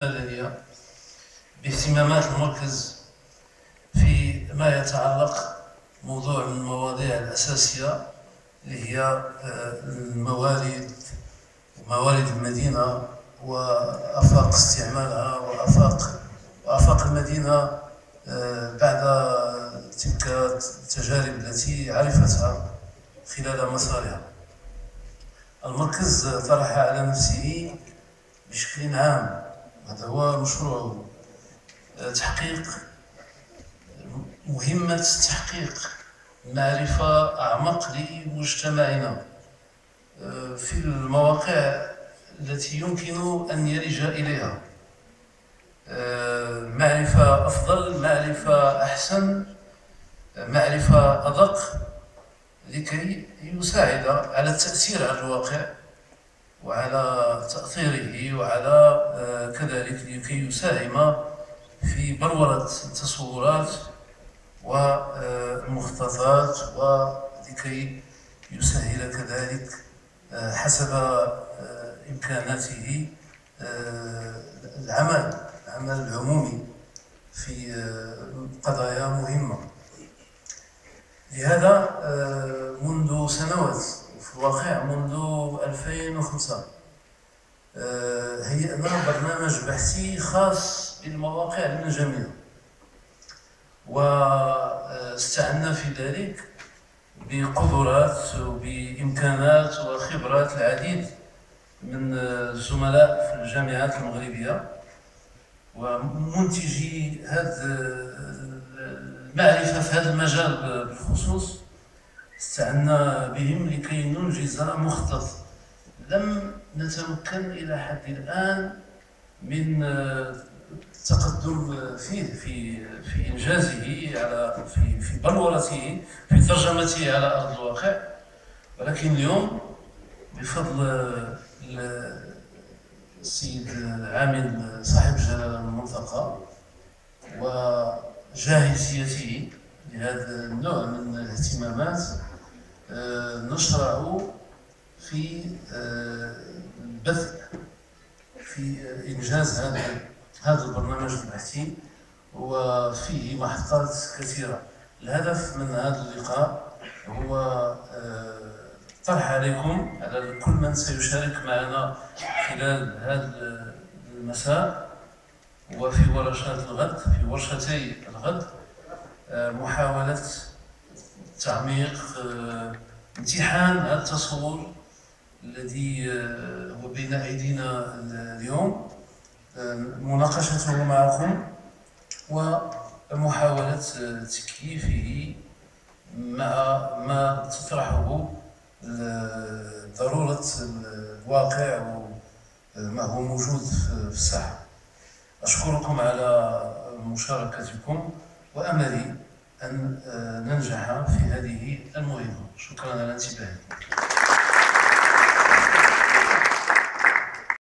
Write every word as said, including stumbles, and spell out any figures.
المدنية باهتمامات المركز فيما يتعلق موضوع من المواضيع الأساسية اللي هي الموارد موارد المدينة وآفاق استعمالها وآفاق وآفاق المدينة بعد تلك التجارب التي عرفتها خلال مسارها. المركز طرح على نفسه بشكل عام، هذا هو مشروعه، تحقيق مهمة تحقيق معرفة أعمق لمجتمعنا في المواقع التي يمكن أن يلج إليها، معرفة أفضل، معرفة أحسن، معرفة أدق، لكي يساعد على التأثير على الواقع وعلى تأثيره، وعلى كذلك لكي يساهم في بلورة التصورات والمخططات، ولكي يسهل كذلك حسب إمكاناته العمل العمل العمومي في قضايا مهمة. لهذا منذ سنوات، في الواقع منذ ألفين وخمسة، هيئنا برنامج بحثي خاص بالمواقع المنجمية، واستعنا في ذلك بقدرات وبإمكانات وخبرات العديد من الزملاء في الجامعات المغربية ومنتجي هذه المعرفة في هذا المجال بالخصوص. استعنا بهم لكي ننجز مخطط لم نتمكن إلى حد الآن من التقدم فيه في في إنجازه، على في في بلورته، في ترجمته على أرض الواقع. ولكن اليوم بفضل السيد العامل صاحب الجلالة المنطقة وجاهزيته لهذا النوع من الاهتمامات، نشرع في البث في إنجاز هذا هذا البرنامج البحثي، وفيه محطات كثيرة. الهدف من هذا اللقاء هو طرح عليكم، على كل من سيشارك معنا خلال هذا المساء وفي ورشات الغد، في ورشتي الغد، محاولة تعميق امتحان هذا التصور الذي هو بين أيدينا اليوم، مناقشته معكم ومحاولة تكييفه مع ما تطرحه ضرورة الواقع وما هو موجود في الساحة. أشكركم على مشاركتكم، وأملي أن ننجح في هذه المهمة. شكرا على انتباهكم.